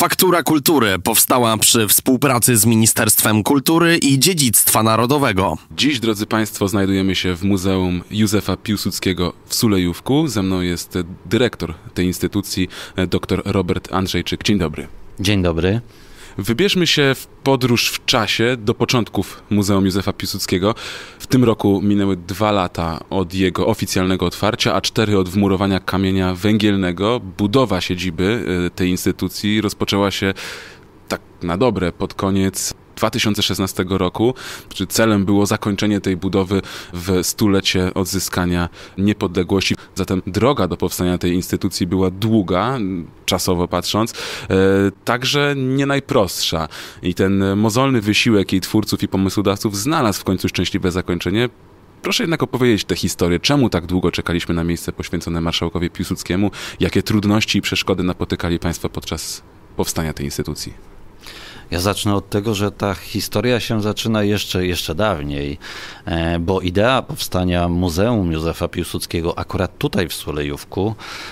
Faktura Kultury powstała przy współpracy z Ministerstwem Kultury i Dziedzictwa Narodowego. Dziś, drodzy Państwo, znajdujemy się w Muzeum Józefa Piłsudskiego w Sulejówku. Ze mną jest dyrektor tej instytucji, dr Robert Andrzejczyk. Dzień dobry. Dzień dobry. Wybierzmy się w podróż w czasie do początków Muzeum Józefa Piłsudskiego. W tym roku minęły 2 lata od jego oficjalnego otwarcia, a 4 od wmurowania kamienia węgielnego. Budowa siedziby tej instytucji rozpoczęła się tak na dobre pod koniec 2016 roku. Celem było zakończenie tej budowy w 100-lecie odzyskania niepodległości. Zatem droga do powstania tej instytucji była długa, czasowo patrząc, także nie najprostsza. I ten mozolny wysiłek jej twórców i pomysłodawców znalazł w końcu szczęśliwe zakończenie. Proszę jednak opowiedzieć tę historię. Czemu tak długo czekaliśmy na miejsce poświęcone marszałkowi Piłsudskiemu? Jakie trudności i przeszkody napotykali Państwo podczas powstania tej instytucji? Ja zacznę od tego, że ta historia się zaczyna jeszcze dawniej, bo idea powstania Muzeum Józefa Piłsudskiego akurat tutaj w Sulejówku,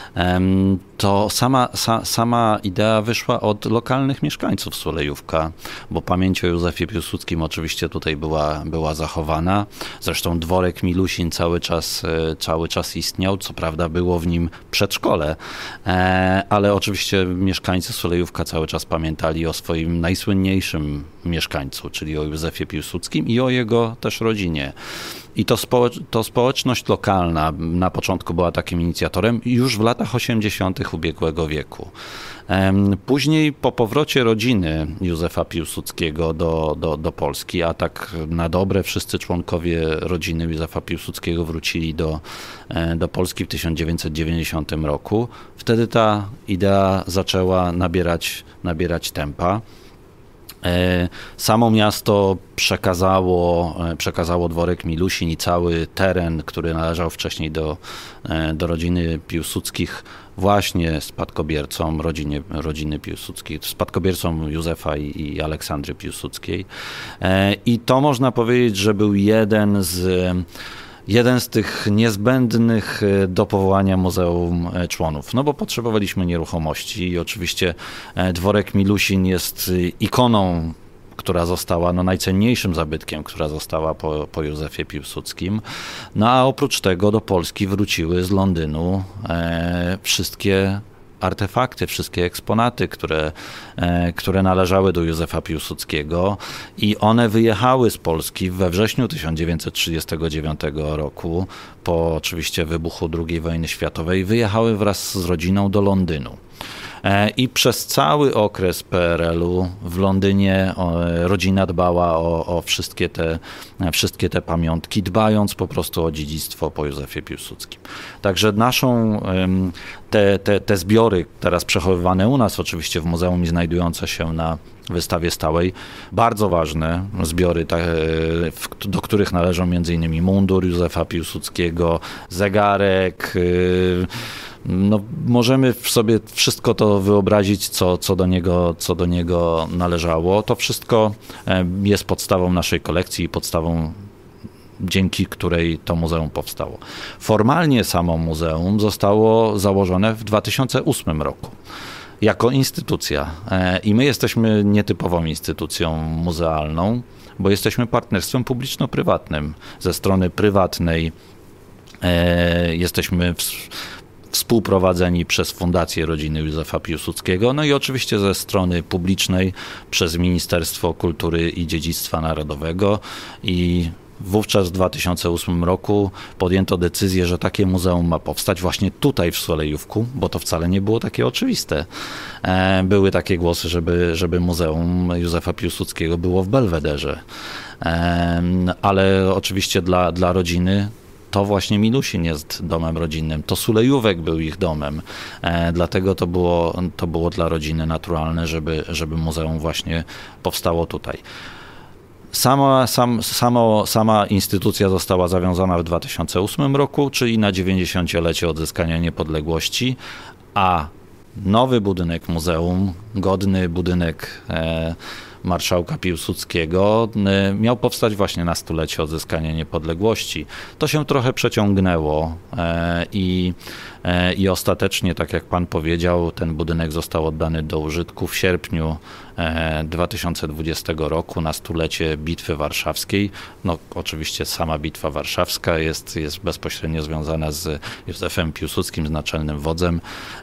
to sama idea wyszła od lokalnych mieszkańców Sulejówka, bo pamięć o Józefie Piłsudskim oczywiście tutaj była zachowana. Zresztą dworek Milusin cały czas istniał, co prawda było w nim przedszkole, ale oczywiście mieszkańcy Sulejówka cały czas pamiętali o swoim najsłynniejszym mieszkańcu, czyli o Józefie Piłsudskim i o jego też rodzinie. I to społeczność lokalna na początku była takim inicjatorem już w latach 80. ubiegłego wieku. Później po powrocie rodziny Józefa Piłsudskiego do Polski, a tak na dobre wszyscy członkowie rodziny Józefa Piłsudskiego wrócili do Polski w 1990 roku. Wtedy ta idea zaczęła nabierać tempa. Samo miasto przekazało dworek Milusin i cały teren, który należał wcześniej do rodziny Piłsudskich, właśnie spadkobiercom rodziny Piłsudskich, spadkobiercom Józefa i Aleksandry Piłsudskiej. I to można powiedzieć, że był jeden z tych niezbędnych do powołania muzeum członów, no bo potrzebowaliśmy nieruchomości i oczywiście dworek Milusin jest ikoną, która została najcenniejszym zabytkiem, która została po Józefie Piłsudskim. No a oprócz tego do Polski wróciły z Londynu wszystkie artefakty, wszystkie eksponaty, które należały do Józefa Piłsudskiego i one wyjechały z Polski we wrześniu 1939 roku, po oczywiście wybuchu II wojny światowej, wyjechały wraz z rodziną do Londynu. I przez cały okres PRL-u w Londynie rodzina dbała o wszystkie te pamiątki, dbając po prostu o dziedzictwo po Józefie Piłsudskim. Także te zbiory, teraz przechowywane u nas oczywiście w muzeum i znajdujące się na wystawie stałej, bardzo ważne zbiory, do których należą m.in. mundur Józefa Piłsudskiego, zegarek. No, możemy sobie wszystko to wyobrazić, co do niego należało. To wszystko jest podstawą naszej kolekcji i podstawą, dzięki której to muzeum powstało. Formalnie samo muzeum zostało założone w 2008 roku. Jako instytucja. I my jesteśmy nietypową instytucją muzealną, bo jesteśmy partnerstwem publiczno-prywatnym. Ze strony prywatnej jesteśmy współprowadzeni przez Fundację Rodziny Józefa Piłsudskiego, no i oczywiście ze strony publicznej przez Ministerstwo Kultury i Dziedzictwa Narodowego i wówczas w 2008 roku podjęto decyzję, że takie muzeum ma powstać właśnie tutaj w Sulejówku, bo to wcale nie było takie oczywiste. Były takie głosy, żeby Muzeum Józefa Piłsudskiego było w Belwederze, ale oczywiście dla rodziny to właśnie Milusin jest domem rodzinnym, to Sulejówek był ich domem, dlatego to było dla rodziny naturalne, żeby muzeum właśnie powstało tutaj. Sama instytucja została zawiązana w 2008 roku, czyli na 90-lecie odzyskania niepodległości, a nowy budynek muzeum godny budynek marszałka Piłsudskiego miał powstać właśnie na stulecie odzyskania niepodległości. To się trochę przeciągnęło i ostatecznie, tak jak pan powiedział, ten budynek został oddany do użytku w sierpniu 2020 roku na stulecie Bitwy Warszawskiej. No oczywiście sama Bitwa Warszawska jest bezpośrednio związana z Józefem Piłsudskim, z naczelnym wodzem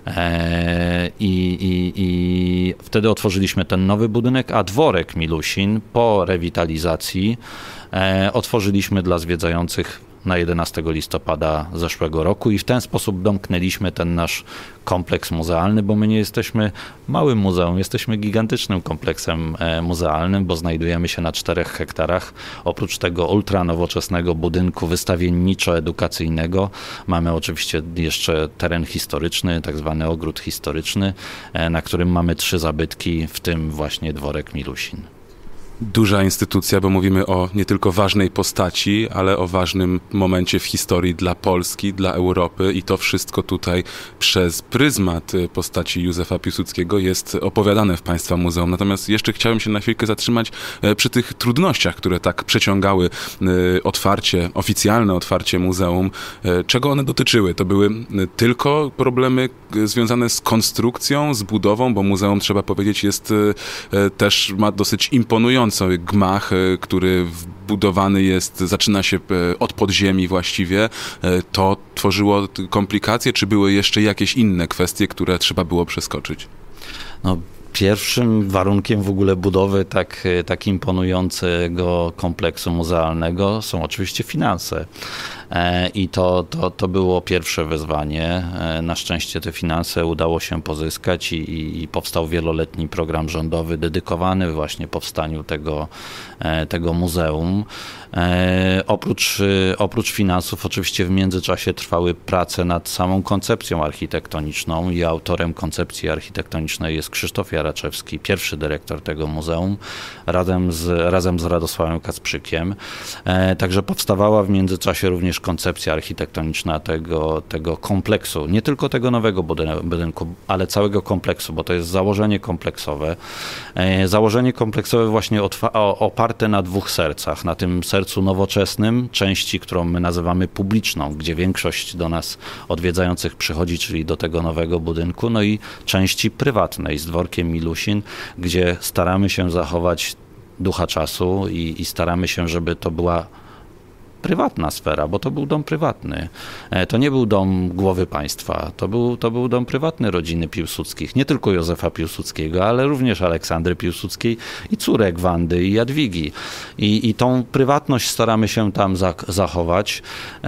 i wtedy otworzyliśmy ten nowy budynek, a dworek Milusin po rewitalizacji otworzyliśmy dla zwiedzających na 11 listopada zeszłego roku i w ten sposób domknęliśmy ten nasz kompleks muzealny, bo my nie jesteśmy małym muzeum, jesteśmy gigantycznym kompleksem muzealnym, bo znajdujemy się na 4 hektarach. Oprócz tego ultranowoczesnego budynku wystawienniczo-edukacyjnego mamy oczywiście jeszcze teren historyczny, tak zwany ogród historyczny, na którym mamy 3 zabytki, w tym właśnie dworek Milusin. Duża instytucja, bo mówimy o nie tylko ważnej postaci, ale o ważnym momencie w historii dla Polski, dla Europy i to wszystko tutaj przez pryzmat postaci Józefa Piłsudskiego jest opowiadane w Państwa Muzeum. Natomiast jeszcze chciałem się na chwilkę zatrzymać przy tych trudnościach, które tak przeciągały oficjalne otwarcie muzeum. Czego one dotyczyły? To były tylko problemy związane z konstrukcją, z budową, bo muzeum, trzeba powiedzieć, też ma dosyć imponujący gmach, który wbudowany jest, zaczyna się od podziemi właściwie. To tworzyło komplikacje, czy były jeszcze jakieś inne kwestie, które trzeba było przeskoczyć? No, pierwszym warunkiem w ogóle budowy tak imponującego kompleksu muzealnego są oczywiście finanse. I to było pierwsze wyzwanie. Na szczęście te finanse udało się pozyskać i powstał wieloletni program rządowy dedykowany właśnie powstaniu tego muzeum. Oprócz finansów oczywiście w międzyczasie trwały prace nad samą koncepcją architektoniczną i autorem koncepcji architektonicznej jest Krzysztof Jaraczewski, pierwszy dyrektor tego muzeum, razem z Radosławem Kacprzykiem. Także powstawała w międzyczasie również koncepcja architektoniczna tego kompleksu, nie tylko tego nowego budynku, ale całego kompleksu, bo to jest założenie kompleksowe. Założenie kompleksowe właśnie oparte na 2 sercach. Na tym sercu nowoczesnym, części, którą my nazywamy publiczną, gdzie większość do nas odwiedzających przychodzi, czyli do tego nowego budynku, no i części prywatnej z dworkiem Milusin, gdzie staramy się zachować ducha czasu i staramy się, żeby to była prywatna sfera, bo to był dom prywatny. To nie był dom głowy państwa. To był dom prywatny rodziny Piłsudskich. Nie tylko Józefa Piłsudskiego, ale również Aleksandry Piłsudskiej i córek Wandy i Jadwigi. I tą prywatność staramy się tam zachować.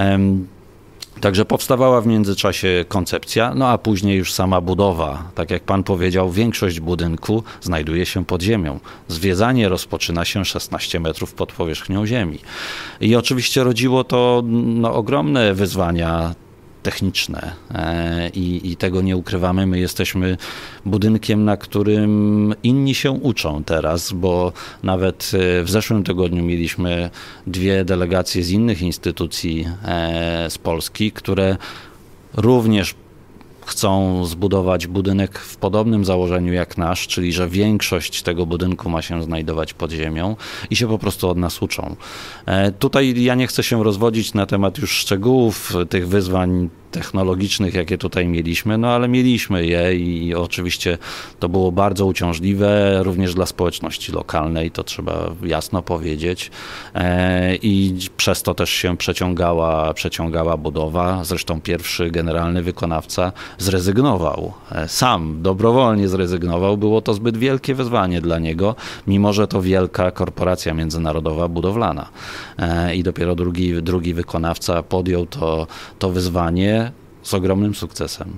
Także powstawała w międzyczasie koncepcja, no a później już sama budowa. Tak jak pan powiedział, większość budynku znajduje się pod ziemią. Zwiedzanie rozpoczyna się 16 metrów pod powierzchnią ziemi. I oczywiście rodziło to ogromne wyzwania techniczne i tego nie ukrywamy. My jesteśmy budynkiem, na którym inni się uczą teraz, bo nawet w zeszłym tygodniu mieliśmy 2 delegacje z innych instytucji z Polski, które również chcą zbudować budynek w podobnym założeniu jak nasz, czyli że większość tego budynku ma się znajdować pod ziemią i się po prostu od nas uczą. Tutaj ja nie chcę się rozwodzić na temat już szczegółów tych wyzwań technologicznych, jakie tutaj mieliśmy, no ale mieliśmy je i oczywiście to było bardzo uciążliwe również dla społeczności lokalnej, to trzeba jasno powiedzieć i przez to też się przeciągała budowa. Zresztą pierwszy generalny wykonawca zrezygnował, sam dobrowolnie zrezygnował, było to zbyt wielkie wyzwanie dla niego, mimo że to wielka korporacja międzynarodowa budowlana i dopiero drugi wykonawca podjął to wyzwanie z ogromnym sukcesem.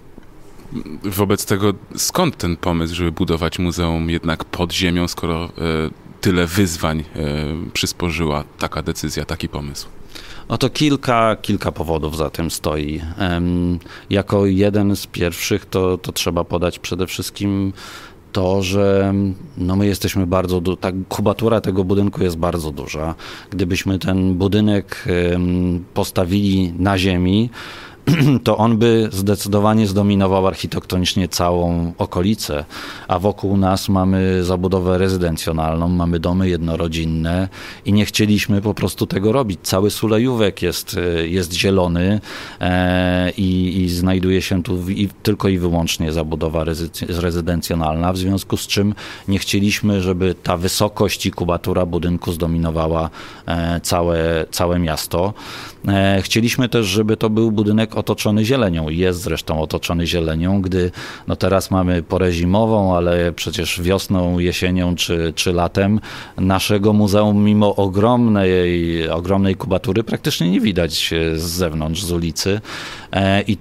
Wobec tego skąd ten pomysł, żeby budować muzeum jednak pod ziemią, skoro tyle wyzwań przysporzyła taka decyzja, taki pomysł? No to kilka powodów za tym stoi. Jako jeden z pierwszych to trzeba podać przede wszystkim to, że my jesteśmy ta kubatura tego budynku jest bardzo duża. Gdybyśmy ten budynek postawili na ziemi, to on by zdecydowanie zdominował architektonicznie całą okolicę, a wokół nas mamy zabudowę rezydencjonalną, mamy domy jednorodzinne i nie chcieliśmy po prostu tego robić. Cały Sulejówek jest zielony i znajduje się tu tylko i wyłącznie zabudowa rezydencjonalna, w związku z czym nie chcieliśmy, żeby ta wysokość i kubatura budynku zdominowała całe miasto. Chcieliśmy też, żeby to był budynek otoczony zielenią. Jest zresztą otoczony zielenią, gdy teraz mamy porę zimową, ale przecież wiosną, jesienią czy latem naszego muzeum mimo ogromnej kubatury praktycznie nie widać z zewnątrz, z ulicy. I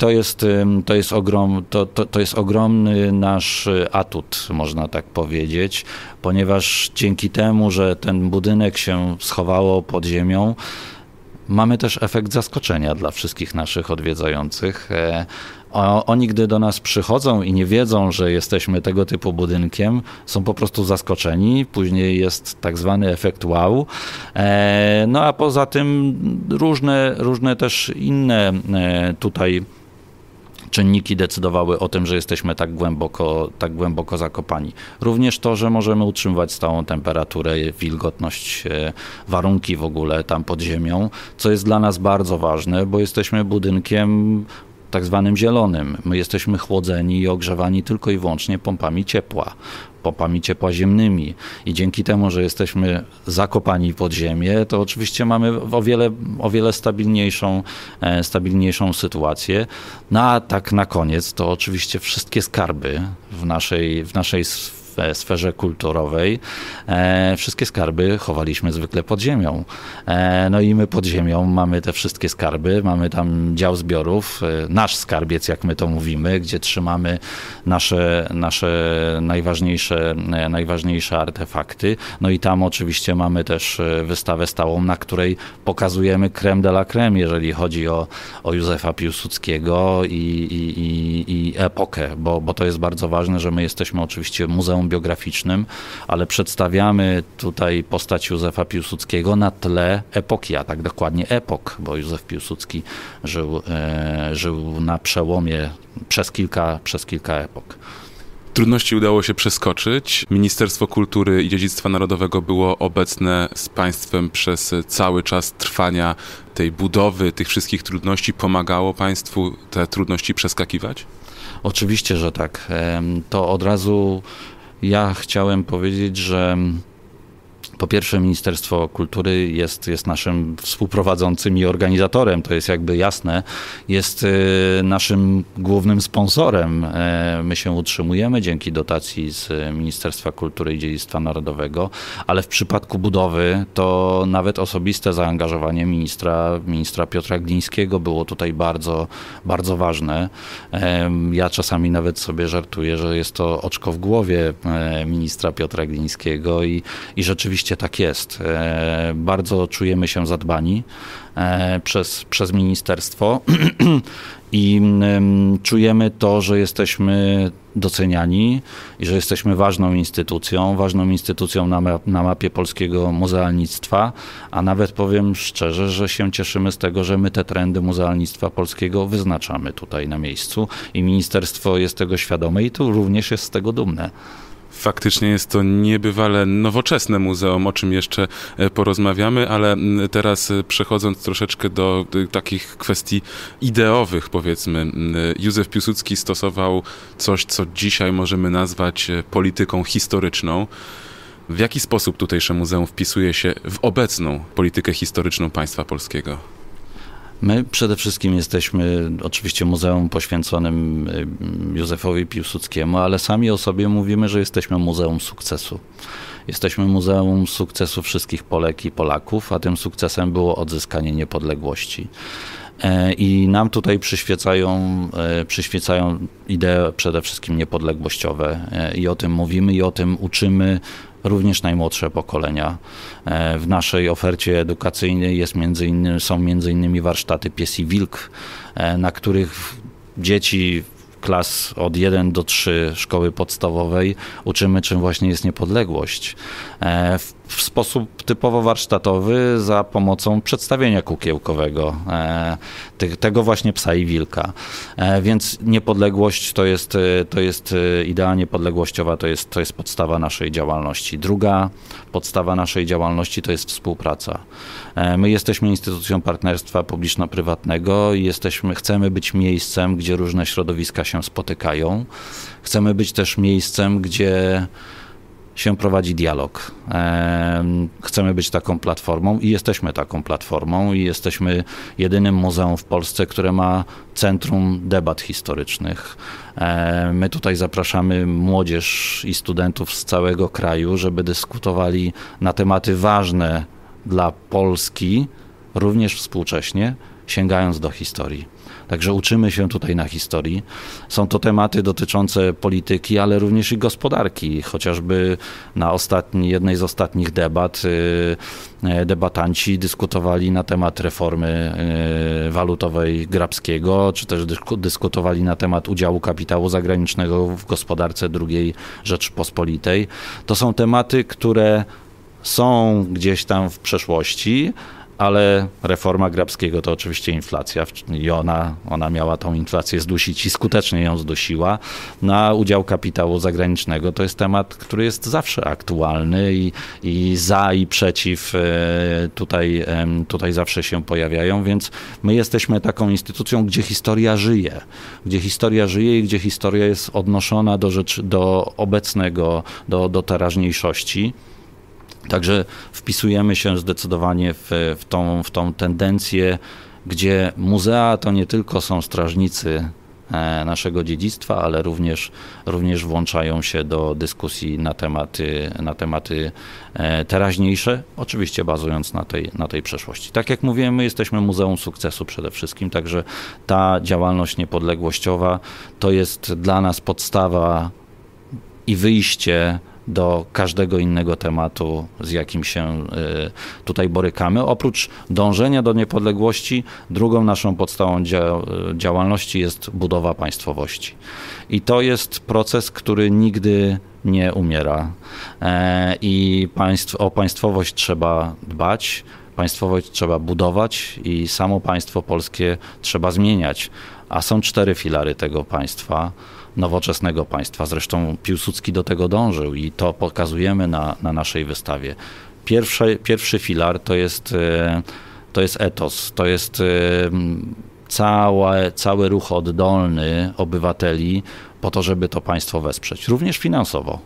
to jest ogromny nasz atut, można tak powiedzieć, ponieważ dzięki temu, że ten budynek się schowało pod ziemią, mamy też efekt zaskoczenia dla wszystkich naszych odwiedzających. Oni, gdy do nas przychodzą i nie wiedzą, że jesteśmy tego typu budynkiem, są po prostu zaskoczeni. Później jest tak zwany efekt wow. No a poza tym różne też inne tutaj czynniki decydowały o tym, że jesteśmy tak głęboko zakopani. Również to, że możemy utrzymywać stałą temperaturę, wilgotność, warunki w ogóle tam pod ziemią, co jest dla nas bardzo ważne, bo jesteśmy budynkiem tak zwanym zielonym. My jesteśmy chłodzeni i ogrzewani tylko i wyłącznie pompami ciepła ziemnymi. I dzięki temu, że jesteśmy zakopani pod ziemię, to oczywiście mamy o wiele stabilniejszą sytuację. No a tak na koniec, to oczywiście wszystkie skarby w naszej sferze kulturowej, wszystkie skarby chowaliśmy zwykle pod ziemią. No i my pod ziemią mamy te wszystkie skarby, mamy tam dział zbiorów, nasz skarbiec, jak my to mówimy, gdzie trzymamy nasze najważniejsze artefakty. No i tam oczywiście mamy też wystawę stałą, na której pokazujemy crème de la crème, jeżeli chodzi o Józefa Piłsudskiego i epokę, bo to jest bardzo ważne, że my jesteśmy oczywiście muzeum biograficznym, ale przedstawiamy tutaj postać Józefa Piłsudskiego na tle epoki, a tak dokładnie epok, bo Józef Piłsudski żył na przełomie przez kilka epok. Trudności udało się przeskoczyć. Ministerstwo Kultury i Dziedzictwa Narodowego było obecne z państwem przez cały czas trwania tej budowy, tych wszystkich trudności. Pomagało państwu te trudności przeskakiwać? Oczywiście, że tak. To od razu ja chciałem powiedzieć, że po pierwsze Ministerstwo Kultury jest naszym współprowadzącym i organizatorem, to jest jakby jasne, jest naszym głównym sponsorem. My się utrzymujemy dzięki dotacji z Ministerstwa Kultury i Dziedzictwa Narodowego, ale w przypadku budowy to nawet osobiste zaangażowanie ministra Piotra Glińskiego było tutaj bardzo, bardzo ważne. Ja czasami nawet sobie żartuję, że jest to oczko w głowie ministra Piotra Glińskiego i rzeczywiście tak jest. Bardzo czujemy się zadbani przez ministerstwo i czujemy to, że jesteśmy doceniani i że jesteśmy ważną instytucją na mapie polskiego muzealnictwa, a nawet powiem szczerze, że się cieszymy z tego, że my te trendy muzealnictwa polskiego wyznaczamy tutaj na miejscu i ministerstwo jest tego świadome i tu również jest z tego dumne. Faktycznie jest to niebywale nowoczesne muzeum, o czym jeszcze porozmawiamy, ale teraz przechodząc troszeczkę do takich kwestii ideowych, powiedzmy. Józef Piłsudski stosował coś, co dzisiaj możemy nazwać polityką historyczną. W jaki sposób tutejsze muzeum wpisuje się w obecną politykę historyczną państwa polskiego? My przede wszystkim jesteśmy oczywiście muzeum poświęconym Józefowi Piłsudskiemu, ale sami o sobie mówimy, że jesteśmy muzeum sukcesu. Jesteśmy muzeum sukcesu wszystkich Polek i Polaków, a tym sukcesem było odzyskanie niepodległości. I nam tutaj przyświecają idee przede wszystkim niepodległościowe i o tym mówimy i o tym uczymy również najmłodsze pokolenia. W naszej ofercie edukacyjnej są między innymi warsztaty Pies i Wilk, na których dzieci klas od 1 do 3 szkoły podstawowej uczymy, czym właśnie jest niepodległość. w sposób typowo warsztatowy za pomocą przedstawienia kukiełkowego, tego właśnie Psa i Wilka. Więc niepodległość to jest idea niepodległościowa, to jest podstawa naszej działalności. Druga podstawa naszej działalności to jest współpraca. My jesteśmy instytucją partnerstwa publiczno-prywatnego i chcemy być miejscem, gdzie różne środowiska się spotykają. Chcemy być też miejscem, gdzie się prowadzi dialog. Chcemy być taką platformą i jesteśmy taką platformą i jesteśmy jedynym muzeum w Polsce, które ma centrum debat historycznych. My tutaj zapraszamy młodzież i studentów z całego kraju, żeby dyskutowali na tematy ważne dla Polski, również współcześnie, sięgając do historii. Także uczymy się tutaj na historii. Są to tematy dotyczące polityki, ale również i gospodarki. Chociażby na jednej z ostatnich debat debatanci dyskutowali na temat reformy walutowej Grabskiego, czy też dyskutowali na temat udziału kapitału zagranicznego w gospodarce II Rzeczypospolitej. To są tematy, które są gdzieś tam w przeszłości, ale reforma Grabskiego to oczywiście inflacja i ona miała tą inflację zdusić i skutecznie ją zdusiła. Na udział kapitału zagranicznego to jest temat, który jest zawsze aktualny i za i przeciw tutaj zawsze się pojawiają, więc my jesteśmy taką instytucją, gdzie historia żyje i gdzie historia jest odnoszona do obecnego, do teraźniejszości. Także wpisujemy się zdecydowanie w tą tendencję, gdzie muzea to nie tylko są strażnicy naszego dziedzictwa, ale również włączają się do dyskusji na tematy teraźniejsze, oczywiście bazując na tej przeszłości. Tak jak mówiłem, my jesteśmy Muzeum Sukcesu przede wszystkim, także ta działalność niepodległościowa to jest dla nas podstawa i wyjście do każdego innego tematu, z jakim się tutaj borykamy. Oprócz dążenia do niepodległości, drugą naszą podstawą działalności jest budowa państwowości. I to jest proces, który nigdy nie umiera. I o państwowość trzeba dbać, państwowość trzeba budować i samo państwo polskie trzeba zmieniać. A są 4 filary tego państwa, nowoczesnego państwa. Zresztą Piłsudski do tego dążył i to pokazujemy na naszej wystawie. Pierwszy filar to jest etos, to jest cały ruch oddolny obywateli po to, żeby to państwo wesprzeć. Również finansowo.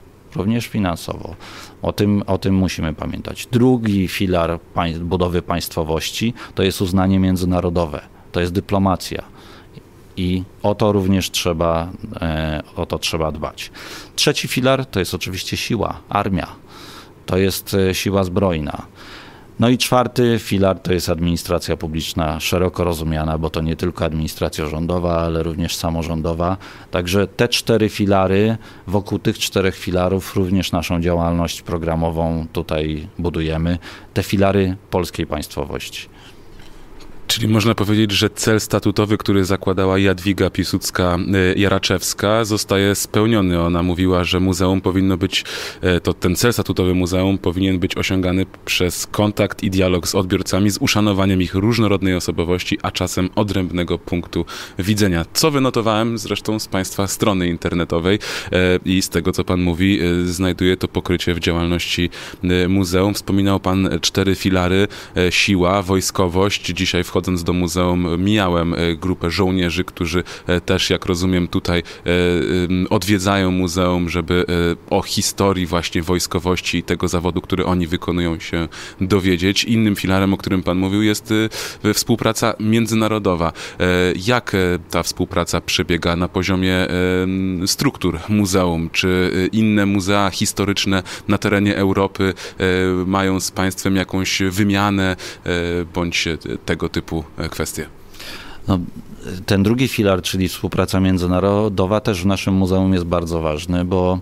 O tym musimy pamiętać. Drugi filar budowy państwowości to jest uznanie międzynarodowe, to jest dyplomacja. I o to również trzeba dbać. Trzeci filar to jest oczywiście siła, armia. To jest siła zbrojna. No i czwarty filar to jest administracja publiczna szeroko rozumiana, bo to nie tylko administracja rządowa, ale również samorządowa. Także te 4 filary, wokół tych 4 filarów również naszą działalność programową tutaj budujemy. Te filary polskiej państwowości. Czyli można powiedzieć, że cel statutowy, który zakładała Jadwiga Piłsudska-Jaraczewska, zostaje spełniony. Ona mówiła, że muzeum powinno być, ten cel statutowy muzeum powinien być osiągany przez kontakt i dialog z odbiorcami, z uszanowaniem ich różnorodnej osobowości, a czasem odrębnego punktu widzenia. Co wynotowałem zresztą z Państwa strony internetowej i z tego, co Pan mówi, znajduje to pokrycie w działalności muzeum. Wspominał Pan 4 filary, siła, wojskowość. Dzisiaj wchodząc do muzeum mijałem grupę żołnierzy, którzy też, jak rozumiem, tutaj odwiedzają muzeum, żeby o historii właśnie wojskowości i tego zawodu, który oni wykonują, się dowiedzieć. Innym filarem, o którym Pan mówił, jest współpraca międzynarodowa. Jak ta współpraca przebiega na poziomie struktur muzeum? Czy inne muzea historyczne na terenie Europy mają z państwem jakąś wymianę bądź tego typu kwestie? No, ten drugi filar, czyli współpraca międzynarodowa, też w naszym muzeum jest bardzo ważny, bo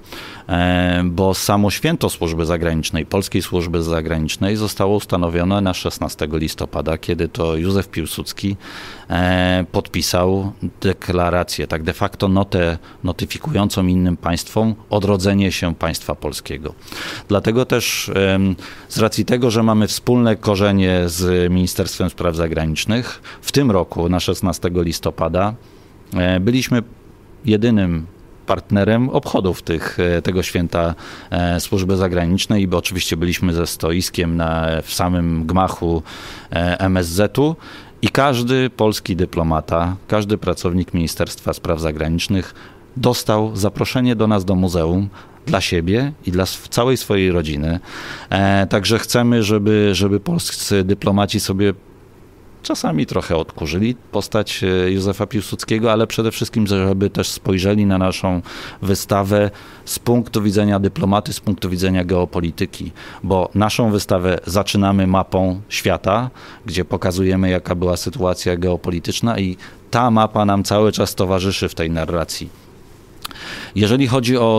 bo samo święto służby zagranicznej, polskiej służby zagranicznej zostało ustanowione na 16 listopada, kiedy to Józef Piłsudski podpisał deklarację, tak de facto notę notyfikującą innym państwom odrodzenie się państwa polskiego. Dlatego też z racji tego, że mamy wspólne korzenie z Ministerstwem Spraw Zagranicznych, w tym roku na 16 listopada byliśmy jedynym partnerem obchodów tego święta służby zagranicznej i oczywiście byliśmy ze stoiskiem w samym gmachu MSZ-u i każdy polski dyplomata, każdy pracownik Ministerstwa Spraw Zagranicznych dostał zaproszenie do nas do muzeum dla siebie i dla całej swojej rodziny. Także chcemy, żeby polscy dyplomaci sobie czasami trochę odkurzyli postać Józefa Piłsudskiego, ale przede wszystkim, żeby też spojrzeli na naszą wystawę z punktu widzenia dyplomaty, z punktu widzenia geopolityki, bo naszą wystawę zaczynamy mapą świata, gdzie pokazujemy, jaka była sytuacja geopolityczna i ta mapa nam cały czas towarzyszy w tej narracji. Jeżeli chodzi o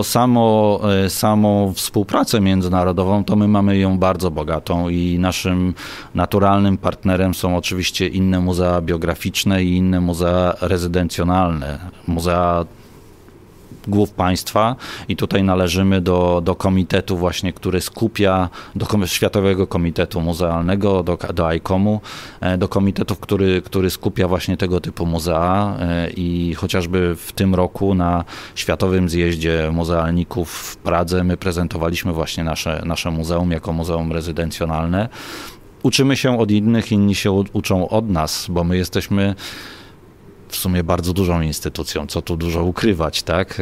samą współpracę międzynarodową, to my mamy ją bardzo bogatą i naszym naturalnym partnerem są oczywiście inne muzea biograficzne i inne muzea rezydencjonalne, muzea głów państwa i tutaj należymy do komitetu właśnie, który skupia, do Światowego Komitetu Muzealnego, do ICOM-u, do komitetu, który skupia właśnie tego typu muzea i chociażby w tym roku na Światowym Zjeździe Muzealników w Pradze my prezentowaliśmy właśnie nasze muzeum jako muzeum rezydencjonalne. Uczymy się od innych, inni się uczą od nas, bo my jesteśmy w sumie bardzo dużą instytucją, co tu dużo ukrywać, tak?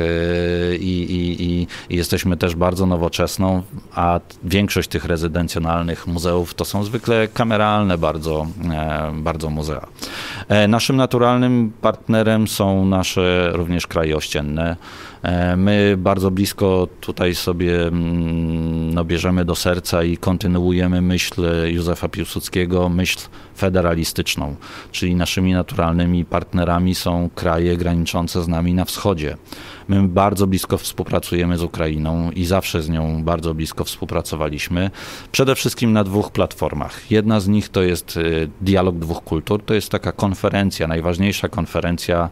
I jesteśmy też bardzo nowoczesną, a większość tych rezydencjonalnych muzeów to są zwykle kameralne bardzo muzea. Naszym naturalnym partnerem są nasze również kraje ościenne. My bardzo blisko tutaj sobie bierzemy do serca i kontynuujemy myśl Józefa Piłsudskiego, myśl federalistyczną, czyli naszymi naturalnymi partnerami są kraje graniczące z nami na wschodzie. My bardzo blisko współpracujemy z Ukrainą i zawsze z nią bardzo blisko współpracowaliśmy. Przede wszystkim na dwóch platformach. Jedna z nich to jest Dialog Dwóch Kultur, to jest taka konferencja, najważniejsza konferencja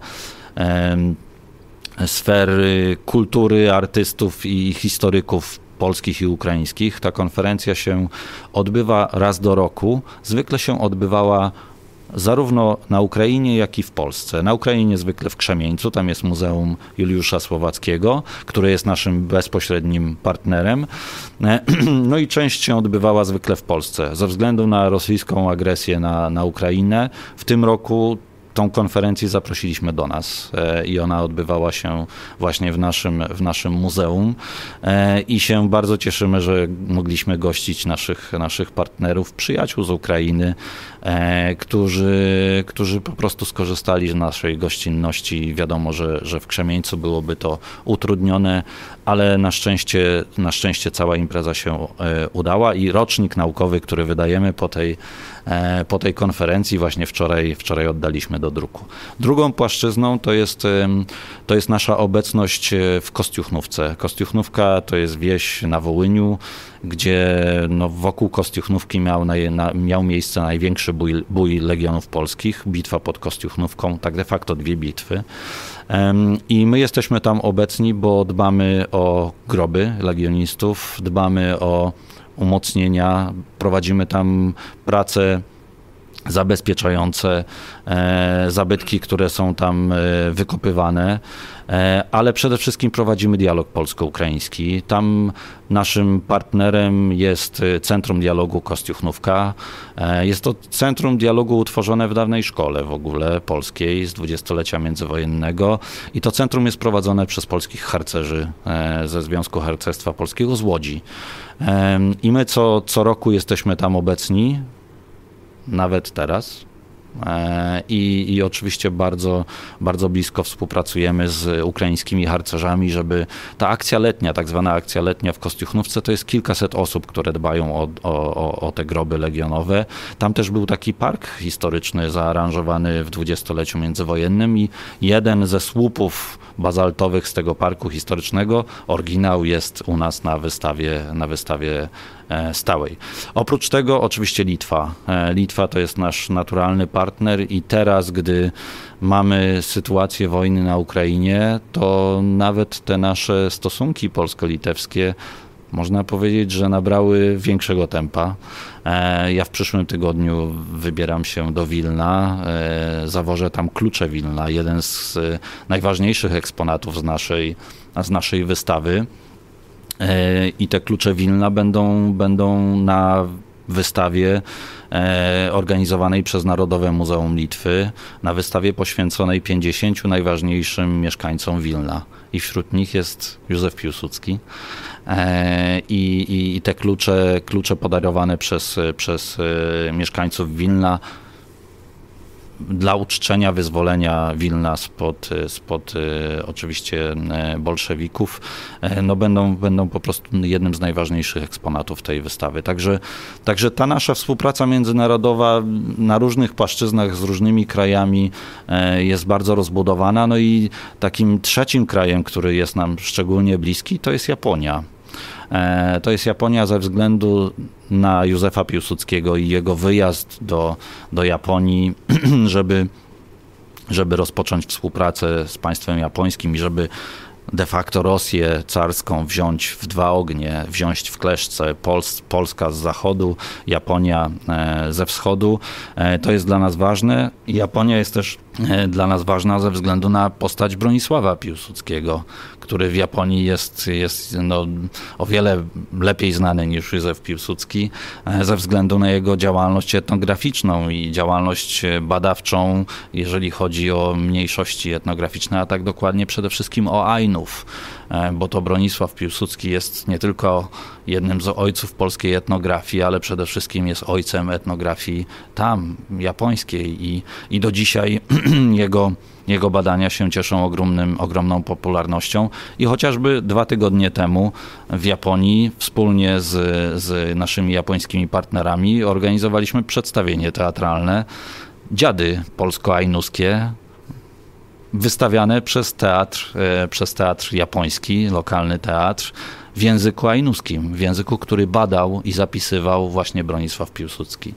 sfery kultury, artystów i historyków polskich i ukraińskich. Ta konferencja się odbywa raz do roku. Zwykle się odbywała zarówno na Ukrainie, jak i w Polsce. Na Ukrainie zwykle w Krzemieńcu, tam jest Muzeum Juliusza Słowackiego, które jest naszym bezpośrednim partnerem. No i część się odbywała zwykle w Polsce. Ze względu na rosyjską agresję na Ukrainę, w tym roku tą konferencję zaprosiliśmy do nas i ona odbywała się właśnie w naszym muzeum i się bardzo cieszymy, że mogliśmy gościć naszych partnerów, przyjaciół z Ukrainy, którzy po prostu skorzystali z naszej gościnności. Wiadomo, że w Krzemieńcu byłoby to utrudnione, ale na szczęście cała impreza się udała i rocznik naukowy, który wydajemy po tej konferencji właśnie wczoraj oddaliśmy do druku. Drugą płaszczyzną to jest nasza obecność w Kostiuchnówce. Kostiuchnówka to jest wieś na Wołyniu, gdzie wokół Kostiuchnówki miał miejsce największy bój Legionów Polskich, bitwa pod Kostiuchnówką, tak de facto 2 bitwy. I my jesteśmy tam obecni, bo dbamy o groby legionistów, dbamy o umocnienia, prowadzimy tam prace zabezpieczające zabytki, które są tam wykopywane, ale przede wszystkim prowadzimy dialog polsko-ukraiński. Tam naszym partnerem jest Centrum Dialogu Kostiuchnówka. Jest to centrum dialogu utworzone w dawnej szkole w ogóle polskiej z 20-lecia międzywojennego i to centrum jest prowadzone przez polskich harcerzy ze Związku Harcerstwa Polskiego z Łodzi. I my co roku jesteśmy tam obecni, nawet teraz. I oczywiście bardzo, bardzo blisko współpracujemy z ukraińskimi harcerzami, żeby ta akcja letnia, tak zwana akcja letnia w Kostiuchnówce, to jest kilkaset osób, które dbają o te groby legionowe. Tam też był taki park historyczny zaaranżowany w dwudziestoleciu międzywojennym i jeden ze słupów bazaltowych z tego parku historycznego, oryginał jest u nas na wystawie stałej. Oprócz tego oczywiście Litwa. Litwa to jest nasz naturalny partner i teraz, gdy mamy sytuację wojny na Ukrainie, to nawet te nasze stosunki polsko-litewskie można powiedzieć, że nabrały większego tempa. Ja w przyszłym tygodniu wybieram się do Wilna, zawożę tam klucze Wilna, jeden z najważniejszych eksponatów z naszej wystawy. I te klucze Wilna będą na wystawie organizowanej przez Narodowe Muzeum Litwy, na wystawie poświęconej 50 najważniejszym mieszkańcom Wilna. I wśród nich jest Józef Piłsudski. I te klucze podarowane przez mieszkańców Wilna dla uczczenia wyzwolenia Wilna spod oczywiście bolszewików, no będą po prostu jednym z najważniejszych eksponatów tej wystawy. Także ta nasza współpraca międzynarodowa na różnych płaszczyznach z różnymi krajami jest bardzo rozbudowana. No i takim trzecim krajem, który jest nam szczególnie bliski, to jest Japonia. To jest Japonia ze względu na Józefa Piłsudskiego i jego wyjazd do Japonii, żeby rozpocząć współpracę z państwem japońskim i żeby de facto Rosję carską wziąć w dwa ognie, wziąć w kleszce, Polska z zachodu, Japonia ze wschodu. To jest dla nas ważne. Japonia jest też dla nas ważna ze względu na postać Bronisława Piłsudskiego, który w Japonii jest o wiele lepiej znany niż Józef Piłsudski ze względu na jego działalność etnograficzną i działalność badawczą, jeżeli chodzi o mniejszości etnograficzne, a tak dokładnie przede wszystkim o Ainów, bo to Bronisław Piłsudski jest nie tylko jednym z ojców polskiej etnografii, ale przede wszystkim jest ojcem etnografii tam, japońskiej i do dzisiaj jego badania się cieszą ogromną popularnością i chociażby 2 tygodnie temu w Japonii wspólnie z naszymi japońskimi partnerami organizowaliśmy przedstawienie teatralne Dziady polsko-ainuskie, wystawiane przez teatr japoński, lokalny teatr, w języku ainuskim, w języku, który badał i zapisywał właśnie Bronisław Piłsudski.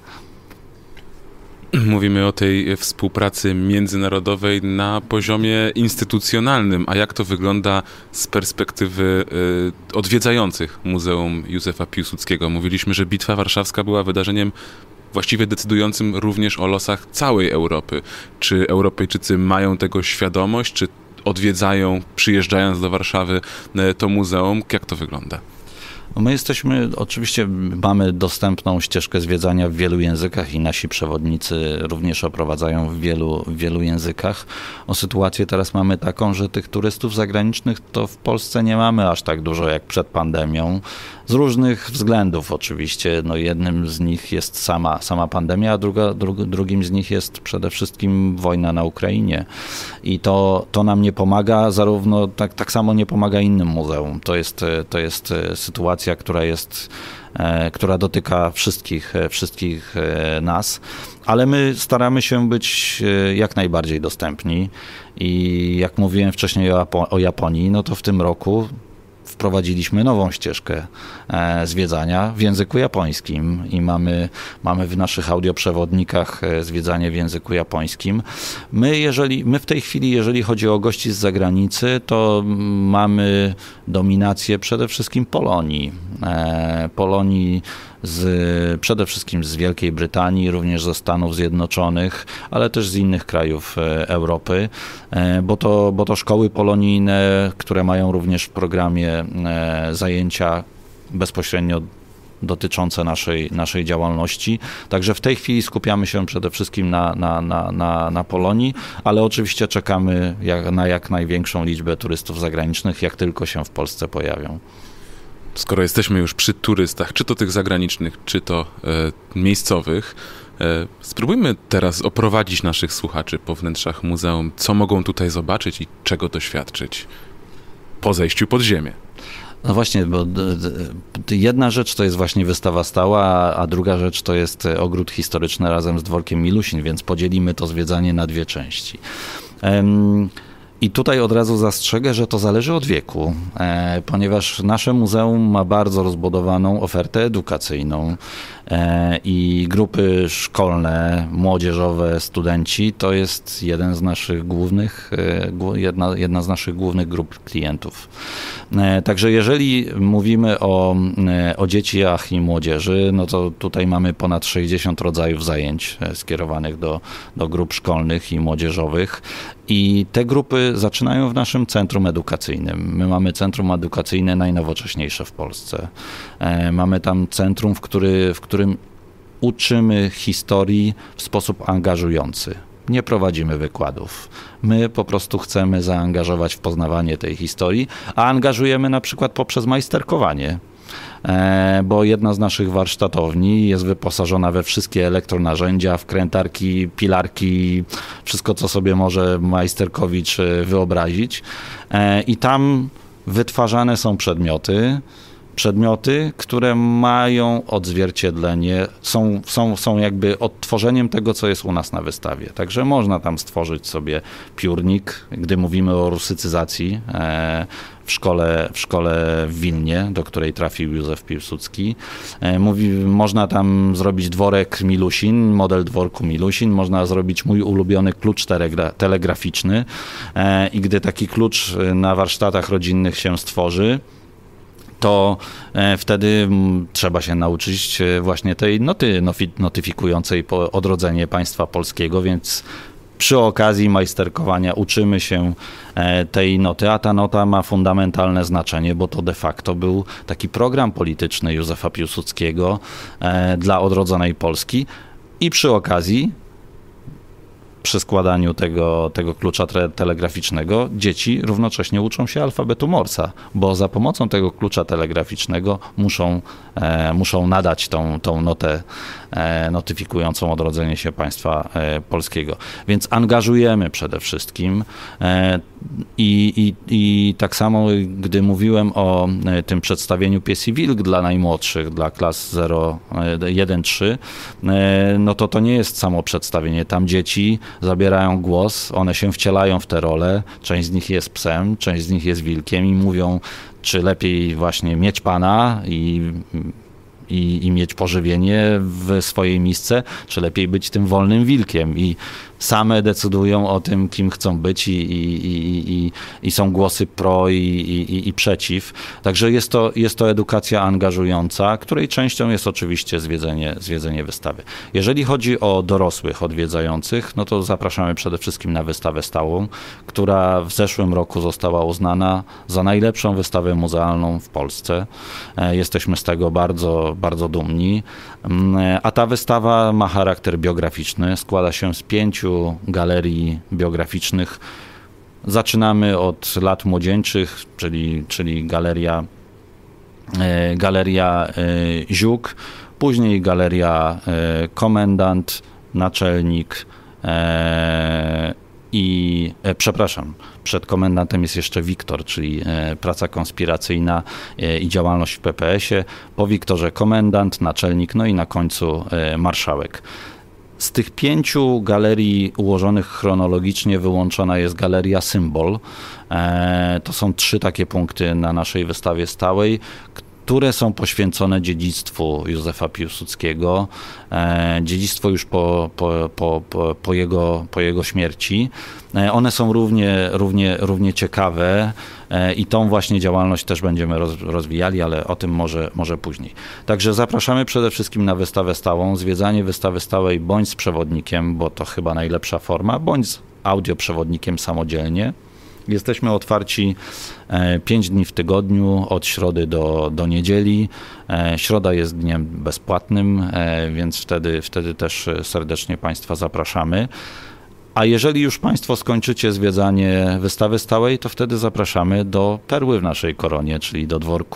Mówimy o tej współpracy międzynarodowej na poziomie instytucjonalnym, a jak to wygląda z perspektywy odwiedzających Muzeum Józefa Piłsudskiego? Mówiliśmy, że Bitwa Warszawska była wydarzeniem właściwie decydującym również o losach całej Europy. Czy Europejczycy mają tego świadomość, czy odwiedzają, przyjeżdżając do Warszawy, to muzeum? Jak to wygląda? My oczywiście mamy dostępną ścieżkę zwiedzania w wielu językach i nasi przewodnicy również oprowadzają w wielu językach. Sytuację teraz mamy taką, że tych turystów zagranicznych to w Polsce nie mamy aż tak dużo jak przed pandemią. Z różnych względów oczywiście. No jednym z nich jest sama pandemia, a drugim z nich jest przede wszystkim wojna na Ukrainie. I to nam nie pomaga, zarówno tak samo nie pomaga innym muzeum. To jest sytuacja, która dotyka wszystkich nas, ale my staramy się być jak najbardziej dostępni i jak mówiłem wcześniej o Japonii, no to w tym roku wprowadziliśmy nową ścieżkę zwiedzania w języku japońskim i mamy w naszych audioprzewodnikach zwiedzanie w języku japońskim. My w tej chwili, jeżeli chodzi o gości z zagranicy, to mamy dominację przede wszystkim Polonii przede wszystkim z Wielkiej Brytanii, również ze Stanów Zjednoczonych, ale też z innych krajów Europy, bo to szkoły polonijne, które mają również w programie zajęcia bezpośrednio dotyczące naszej działalności. Także w tej chwili skupiamy się przede wszystkim na Polonii, ale oczywiście czekamy na jak największą liczbę turystów zagranicznych, jak tylko się w Polsce pojawią. Skoro jesteśmy już przy turystach, czy to tych zagranicznych, czy to miejscowych, Spróbujmy teraz oprowadzić naszych słuchaczy po wnętrzach muzeum. Co mogą tutaj zobaczyć i czego doświadczyć po zejściu pod ziemię? No właśnie, bo jedna rzecz to jest właśnie wystawa stała, a druga rzecz to jest ogród historyczny razem z dworkiem Milusin, więc podzielimy to zwiedzanie na dwie części. I tutaj od razu zastrzegę, że to zależy od wieku, ponieważ nasze muzeum ma bardzo rozbudowaną ofertę edukacyjną i grupy szkolne, młodzieżowe, studenci to jest jedna z naszych głównych grup klientów. Także jeżeli mówimy o dzieciach i młodzieży, no to tutaj mamy ponad 60 rodzajów zajęć skierowanych do grup szkolnych i młodzieżowych. I te grupy zaczynają w naszym centrum edukacyjnym. My mamy centrum edukacyjne najnowocześniejsze w Polsce. Mamy tam centrum, w którym uczymy historii w sposób angażujący. Nie prowadzimy wykładów. My po prostu chcemy zaangażować w poznawanie tej historii, a angażujemy na przykład poprzez majsterkowanie. Bo jedna z naszych warsztatowni jest wyposażona we wszystkie elektronarzędzia, wkrętarki, pilarki, wszystko co sobie może majsterkowicz wyobrazić. I tam wytwarzane są przedmioty, które mają odzwierciedlenie, są jakby odtworzeniem tego, co jest u nas na wystawie. Także można tam stworzyć sobie piórnik, gdy mówimy o rusycyzacji w szkole w Wilnie, do której trafił Józef Piłsudski. Można tam zrobić dworek Milusin, model dworku Milusin, można zrobić mój ulubiony klucz telegraficzny i gdy taki klucz na warsztatach rodzinnych się stworzy, to wtedy trzeba się nauczyć właśnie tej noty notyfikującej odrodzenie państwa polskiego, więc przy okazji majsterkowania uczymy się tej noty, a ta nota ma fundamentalne znaczenie, bo to de facto był taki program polityczny Józefa Piłsudskiego dla odrodzonej Polski i przy okazji przy składaniu tego klucza telegraficznego dzieci równocześnie uczą się alfabetu Morsa, bo za pomocą tego klucza telegraficznego muszą nadać tą notę notyfikującą odrodzenie się państwa polskiego. Więc angażujemy przede wszystkim i tak samo, gdy mówiłem o tym przedstawieniu Pies i Wilk dla najmłodszych, dla klas 1-3, no to nie jest samo przedstawienie. Tam dzieci zabierają głos, one się wcielają w te role, część z nich jest psem, część z nich jest wilkiem i mówią, czy lepiej właśnie mieć pana i mieć pożywienie w swojej misce, czy lepiej być tym wolnym wilkiem. I same decydują o tym, kim chcą być i są głosy pro i przeciw. Także jest to edukacja angażująca, której częścią jest oczywiście zwiedzenie wystawy. Jeżeli chodzi o dorosłych odwiedzających, no to zapraszamy przede wszystkim na wystawę stałą, która w zeszłym roku została uznana za najlepszą wystawę muzealną w Polsce. Jesteśmy z tego bardzo, bardzo dumni. A ta wystawa ma charakter biograficzny, składa się z 5 galerii biograficznych. Zaczynamy od lat młodzieńczych, czyli galeria Ziuk, później galeria komendant, naczelnik przed komendantem jest jeszcze Wiktor, czyli praca konspiracyjna i działalność w PPS-ie. Po Wiktorze komendant, naczelnik, no i na końcu marszałek. Z tych 5 galerii ułożonych chronologicznie wyłączona jest galeria Symbol. To są 3 takie punkty na naszej wystawie stałej, które są poświęcone dziedzictwu Józefa Piłsudskiego, dziedzictwo już po jego śmierci. One są równie ciekawe i tą właśnie działalność też będziemy rozwijali, ale o tym może później. Także zapraszamy przede wszystkim na wystawę stałą, zwiedzanie wystawy stałej bądź z przewodnikiem, bo to chyba najlepsza forma, bądź z audioprzewodnikiem samodzielnie. Jesteśmy otwarci 5 dni w tygodniu, od środy do niedzieli. Środa jest dniem bezpłatnym, więc wtedy też serdecznie Państwa zapraszamy. A jeżeli już Państwo skończycie zwiedzanie wystawy stałej, to wtedy zapraszamy do perły w naszej koronie, czyli do dworku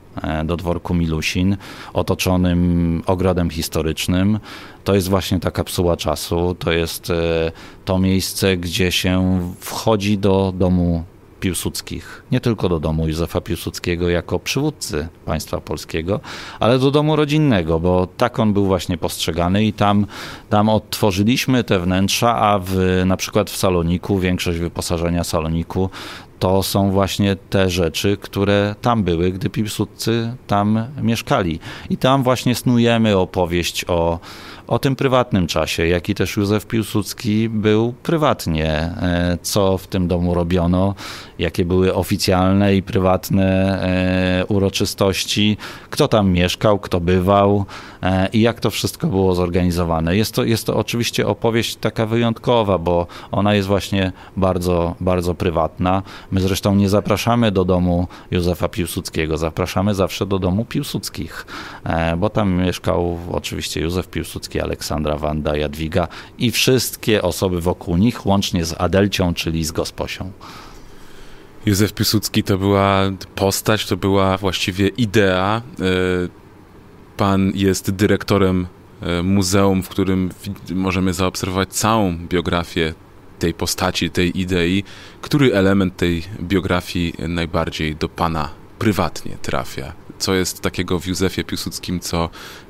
do dworku Milusin, otoczonym ogrodem historycznym. To jest właśnie ta kapsuła czasu, to jest to miejsce, gdzie się wchodzi do domu Piłsudskich, nie tylko do domu Józefa Piłsudskiego jako przywódcy państwa polskiego, ale do domu rodzinnego, bo tak on był właśnie postrzegany i tam odtworzyliśmy te wnętrza, a na przykład w saloniku, większość wyposażenia saloniku to są właśnie te rzeczy, które tam były, gdy Piłsudscy tam mieszkali. I tam właśnie snujemy opowieść o tym prywatnym czasie, jaki też Józef Piłsudski był prywatnie, co w tym domu robiono, jakie były oficjalne i prywatne uroczystości, kto tam mieszkał, kto bywał i jak to wszystko było zorganizowane. Jest to oczywiście opowieść taka wyjątkowa, bo ona jest właśnie bardzo, bardzo prywatna. My zresztą nie zapraszamy do domu Józefa Piłsudskiego, zapraszamy zawsze do domu Piłsudskich, bo tam mieszkał oczywiście Józef Piłsudski, Aleksandra, Wanda, Jadwiga i wszystkie osoby wokół nich, łącznie z Adelcią, czyli z Gosposią. Józef Piłsudski to była postać, to była właściwie idea. Pan jest dyrektorem muzeum, w którym możemy zaobserwować całą biografię tej postaci, tej idei. Który element tej biografii najbardziej do pana prywatnie trafia? Co jest takiego w Józefie Piłsudskim, co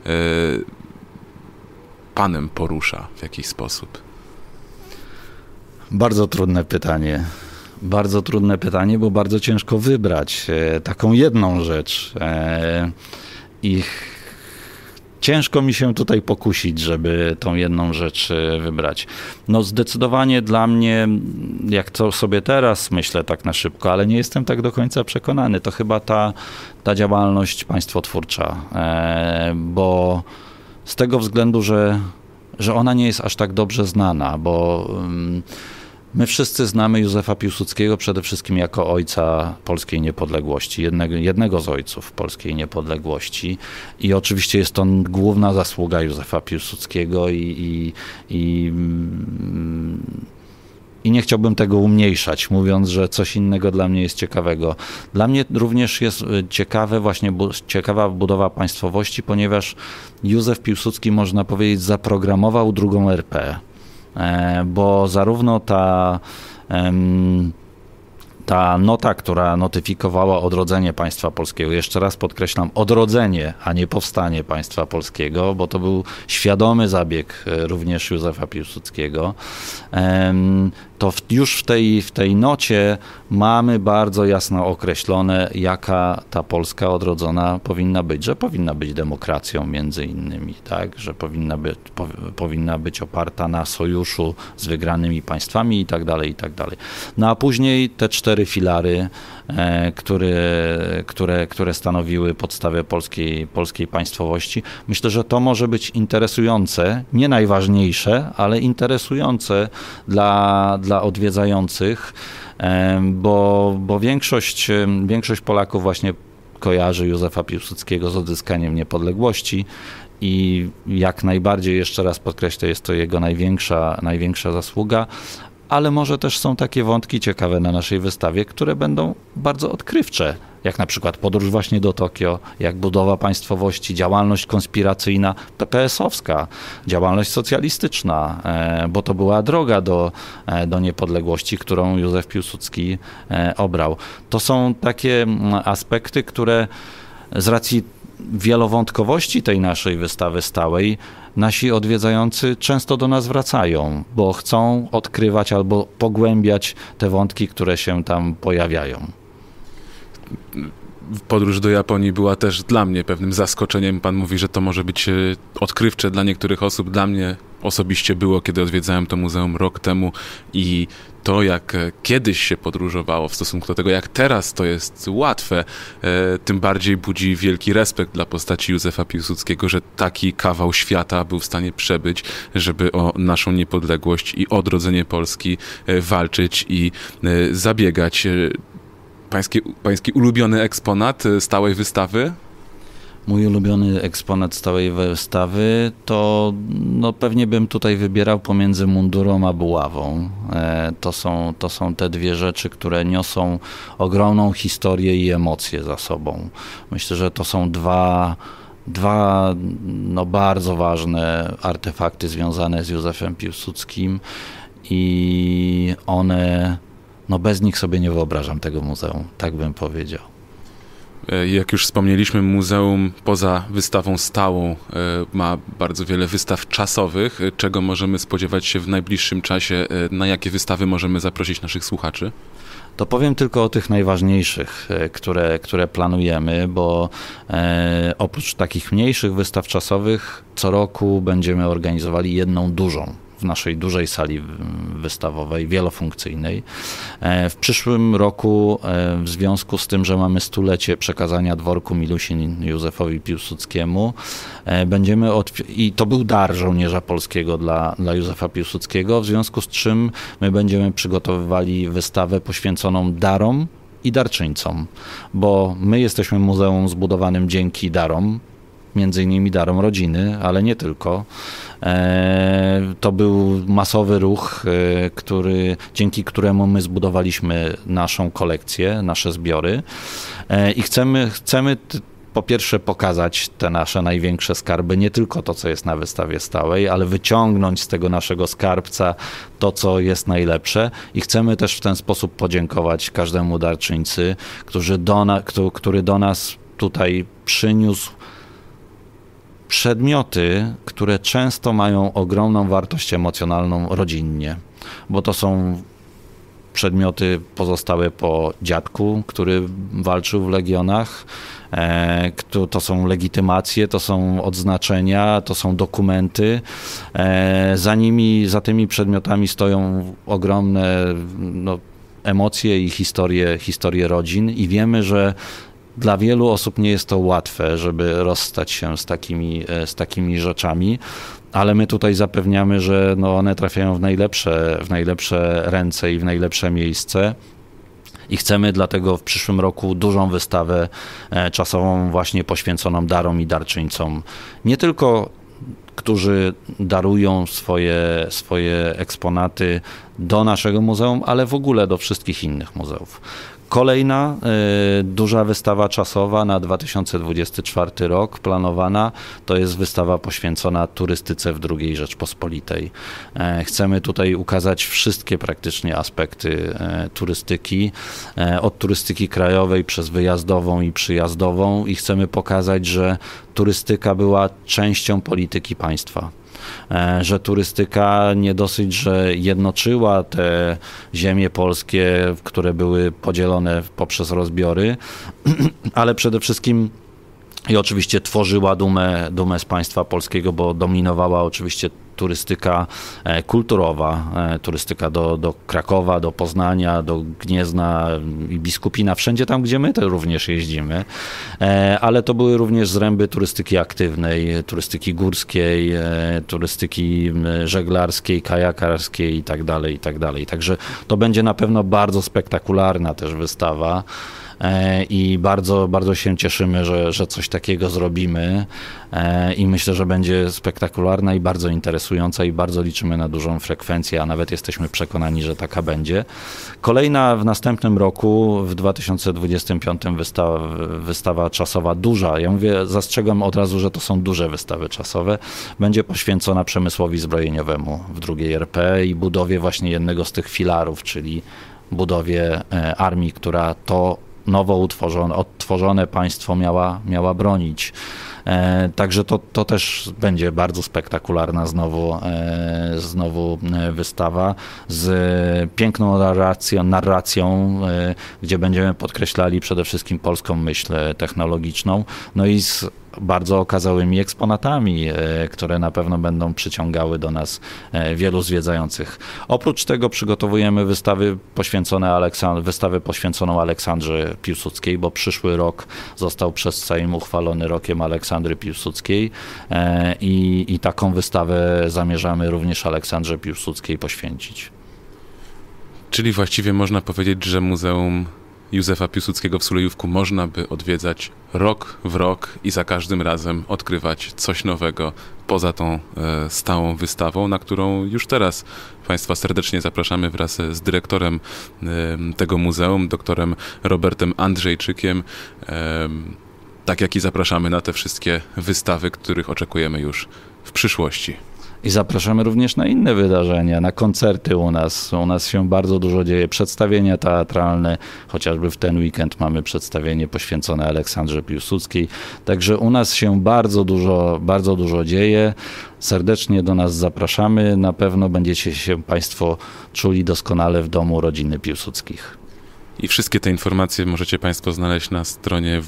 panem porusza w jakiś sposób? Bardzo trudne pytanie. Bardzo trudne pytanie, bo bardzo ciężko wybrać taką jedną rzecz. I ciężko mi się tutaj pokusić, żeby tą jedną rzecz wybrać. No zdecydowanie dla mnie, jak to sobie teraz myślę tak na szybko, ale nie jestem tak do końca przekonany, to chyba ta działalność państwotwórcza, bo z tego względu, że ona nie jest aż tak dobrze znana, bo my wszyscy znamy Józefa Piłsudskiego przede wszystkim jako ojca polskiej niepodległości, jednego z ojców polskiej niepodległości i oczywiście jest to główna zasługa Józefa Piłsudskiego i nie chciałbym tego umniejszać, mówiąc, że coś innego dla mnie jest ciekawego. Dla mnie również jest ciekawa budowa państwowości, ponieważ Józef Piłsudski, można powiedzieć, zaprogramował drugą RP. Bo zarówno ta nota, która notyfikowała odrodzenie państwa polskiego, jeszcze raz podkreślam, odrodzenie, a nie powstanie państwa polskiego, bo to był świadomy zabieg również Józefa Piłsudskiego, to już w tej nocie mamy bardzo jasno określone, jaka ta Polska odrodzona powinna być, że powinna być demokracją między innymi, tak, że powinna być oparta na sojuszu z wygranymi państwami i tak dalej, i tak dalej. No a później te 4 filary, które stanowiły podstawę polskiej państwowości. Myślę, że to może być interesujące, nie najważniejsze, ale interesujące dla odwiedzających, bo większość Polaków właśnie kojarzy Józefa Piłsudskiego z odzyskaniem niepodległości i jak najbardziej, jeszcze raz podkreślę, jest to jego największa zasługa, ale może też są takie wątki ciekawe na naszej wystawie, które będą bardzo odkrywcze, jak na przykład podróż właśnie do Tokio, jak budowa państwowości, działalność konspiracyjna PPS-owska, działalność socjalistyczna, bo to była droga do niepodległości, którą Józef Piłsudski obrał. To są takie aspekty, które z racji wielowątkowości tej naszej wystawy stałej nasi odwiedzający często do nas wracają, bo chcą odkrywać albo pogłębiać te wątki, które się tam pojawiają. Podróż do Japonii była też dla mnie pewnym zaskoczeniem. Pan mówi, że to może być odkrywcze dla niektórych osób. Dla mnie osobiście było, kiedy odwiedzałem to muzeum rok temu i to, jak kiedyś się podróżowało w stosunku do tego, jak teraz to jest łatwe, tym bardziej budzi wielki respekt dla postaci Józefa Piłsudskiego, że taki kawał świata był w stanie przebyć, żeby o naszą niepodległość i odrodzenie Polski walczyć i zabiegać. Pański ulubiony eksponat stałej wystawy? Mój ulubiony eksponat stałej wystawy to pewnie bym tutaj wybierał pomiędzy mundurą a buławą. To są te dwie rzeczy, które niosą ogromną historię i emocje za sobą. Myślę, że to są dwa bardzo ważne artefakty związane z Józefem Piłsudskim i one, bez nich sobie nie wyobrażam tego muzeum, tak bym powiedział. Jak już wspomnieliśmy, muzeum poza wystawą stałą ma bardzo wiele wystaw czasowych. Czego możemy spodziewać się w najbliższym czasie? Na jakie wystawy możemy zaprosić naszych słuchaczy? To powiem tylko o tych najważniejszych, które planujemy, bo oprócz takich mniejszych wystaw czasowych co roku będziemy organizowali jedną dużą w naszej dużej sali wystawowej, wielofunkcyjnej. W przyszłym roku, w związku z tym, że mamy 100-lecie przekazania dworku Milusin Józefowi Piłsudskiemu, i to był dar żołnierza polskiego dla Józefa Piłsudskiego, w związku z czym my będziemy przygotowywali wystawę poświęconą darom i darczyńcom, bo my jesteśmy muzeum zbudowanym dzięki darom, między innymi darom rodziny, ale nie tylko. To był masowy ruch, dzięki któremu my zbudowaliśmy naszą kolekcję, nasze zbiory i chcemy po pierwsze pokazać te nasze największe skarby, nie tylko to, co jest na wystawie stałej, ale wyciągnąć z tego naszego skarbca to, co jest najlepsze i chcemy też w ten sposób podziękować każdemu darczyńcy, który do nas tutaj przyniósł przedmioty, które często mają ogromną wartość emocjonalną rodzinnie, bo to są przedmioty pozostałe po dziadku, który walczył w legionach, to są legitymacje, to są odznaczenia, to są dokumenty. Za tymi przedmiotami stoją ogromne emocje i historie rodzin i wiemy, że dla wielu osób nie jest to łatwe, żeby rozstać się z takimi rzeczami, ale my tutaj zapewniamy, że one trafiają w najlepsze ręce i w najlepsze miejsce. I chcemy dlatego w przyszłym roku dużą wystawę czasową właśnie poświęconą darom i darczyńcom. Nie tylko którzy darują swoje eksponaty do naszego muzeum, ale w ogóle do wszystkich innych muzeów. Kolejna duża wystawa czasowa na 2024 rok planowana to jest wystawa poświęcona turystyce w II Rzeczpospolitej. Chcemy tutaj ukazać wszystkie praktycznie aspekty turystyki, od turystyki krajowej przez wyjazdową i przyjazdową i chcemy pokazać, że turystyka była częścią polityki państwa. Że turystyka nie dosyć, że jednoczyła te ziemie polskie, które były podzielone poprzez rozbiory, ale przede wszystkim i oczywiście tworzyła dumę z państwa polskiego, bo dominowała oczywiście turystyka kulturowa, turystyka do Krakowa, do Poznania, do Gniezna i Biskupina, wszędzie tam, gdzie my również jeździmy, ale to były również zręby turystyki aktywnej, turystyki górskiej, turystyki żeglarskiej, kajakarskiej i tak dalej. Także to będzie na pewno bardzo spektakularna też wystawa. I bardzo, bardzo się cieszymy, że coś takiego zrobimy i myślę, że będzie spektakularna i bardzo interesująca i bardzo liczymy na dużą frekwencję, a nawet jesteśmy przekonani, że taka będzie. Kolejna w następnym roku, w 2025 wystawa czasowa duża, ja zastrzegam od razu, że to są duże wystawy czasowe, będzie poświęcona przemysłowi zbrojeniowemu w II RP i budowie właśnie jednego z tych filarów, czyli budowie armii, która to nowo odtworzone państwo miała bronić. Także to też będzie bardzo spektakularna znowu wystawa z piękną narracją, gdzie będziemy podkreślali przede wszystkim polską myśl technologiczną, i z bardzo okazałymi eksponatami, które na pewno będą przyciągały do nas wielu zwiedzających. Oprócz tego przygotowujemy wystawę poświęconą Aleksandrze Piłsudskiej, bo przyszły rok został przez Sejm uchwalony rokiem Aleksandry Piłsudskiej i taką wystawę zamierzamy również Aleksandrze Piłsudskiej poświęcić. Czyli właściwie można powiedzieć, że muzeum Józefa Piłsudskiego w Sulejówku można by odwiedzać rok w rok i za każdym razem odkrywać coś nowego poza tą stałą wystawą, na którą już teraz Państwa serdecznie zapraszamy wraz z dyrektorem tego muzeum, doktorem Robertem Andrzejczykiem, tak jak i zapraszamy na te wszystkie wystawy, których oczekujemy już w przyszłości. I zapraszamy również na inne wydarzenia, na koncerty u nas. U nas się bardzo dużo dzieje, przedstawienia teatralne, chociażby w ten weekend mamy przedstawienie poświęcone Aleksandrze Piłsudskiej. Także u nas się bardzo dużo dzieje. Serdecznie do nas zapraszamy. Na pewno będziecie się Państwo czuli doskonale w domu rodziny Piłsudskich. I wszystkie te informacje możecie Państwo znaleźć na stronie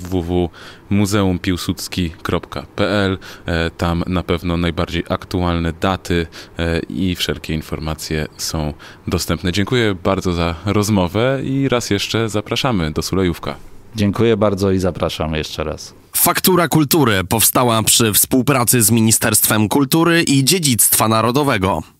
www.muzeumpiłsudski.pl. Tam na pewno najbardziej aktualne daty i wszelkie informacje są dostępne. Dziękuję bardzo za rozmowę i raz jeszcze zapraszamy do Sulejówka. Dziękuję bardzo i zapraszam jeszcze raz. Faktura Kultury powstała przy współpracy z Ministerstwem Kultury i Dziedzictwa Narodowego.